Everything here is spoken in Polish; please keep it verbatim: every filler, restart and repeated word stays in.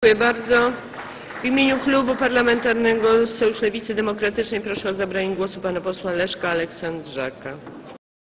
Dziękuję bardzo. W imieniu Klubu Parlamentarnego Sojusz Lewicy Demokratycznej proszę o zabranie głosu pana posła Leszka Aleksandrzaka.